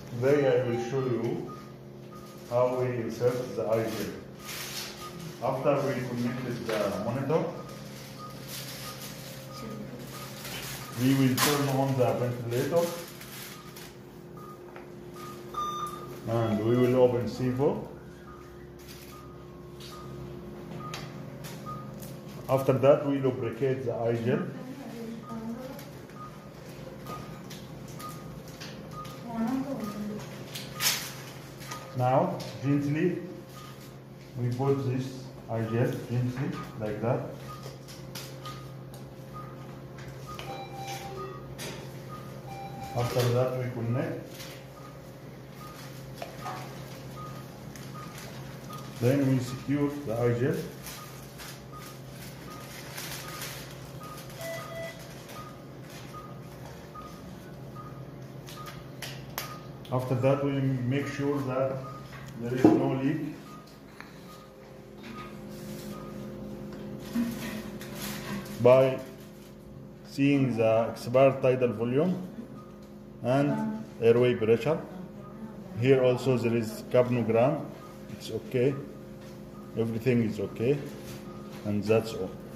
Today I will show you how we insert the igel. After we connected the monitor, we will turn on the ventilator and we will open C4. After that, we lubricate the igel. Now, gently, we put this igel gently, like that. After that, we connect. Then we secure the igel. After that, we make sure that there is no leak. By seeing the expired tidal volume and airway pressure. Here also there is capnogram. It's okay. Everything is okay. And that's all.